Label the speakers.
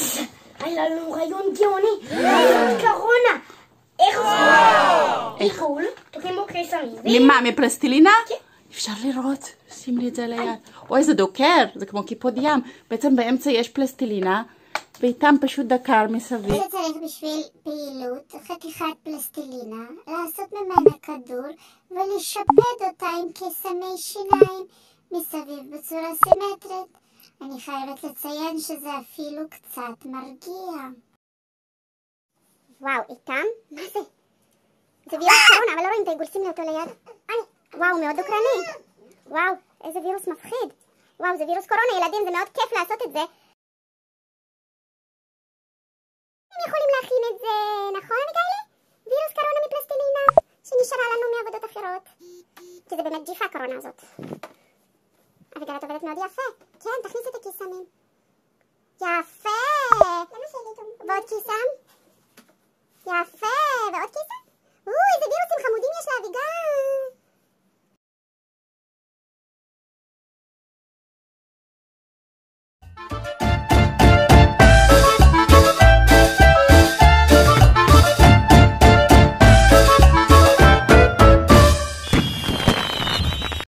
Speaker 1: אז היה לנו רעיון גאוני. קורונה. איך קול? תוקעים בו קיסמים.
Speaker 2: למה? מפלסטלינה? אפשר לראות. שים לי את זה ליד. אוי, זה דוקר. זה כמו כיפות ים. בעצם באמצע יש פלסטלינה, ואיתם פשוט דקר מסביב.
Speaker 3: אתה צריך בשביל פעילות חתיכת פלסטלינה, לעשות ממנה כדור ולשפד אותה עם קיסמי שיניים מסביב בצורה סימטרית. אני חייבת לציין שזה אפילו קצת מרגיע. וואו, איתם? מה זה? זה וירוס קורונה, אבל לא רואים את העיגול, שים לי אותו ליד. וואו, מאוד דוקרני. וואו, איזה וירוס מפחיד. וואו, זה וירוס קורונה, ילדים, זה מאוד כיף לעשות את זה. הם יכולים להכין את זה, נכון, מיכאלי? וירוס קורונה מפלסטלינה, שנשארה לנו מעבודות אחרות. כי זה באמת ג'יפה הקורונה הזאת. אביגל, את עובדת מאוד יפה. כן, תכניס את הקיסמים. יפה.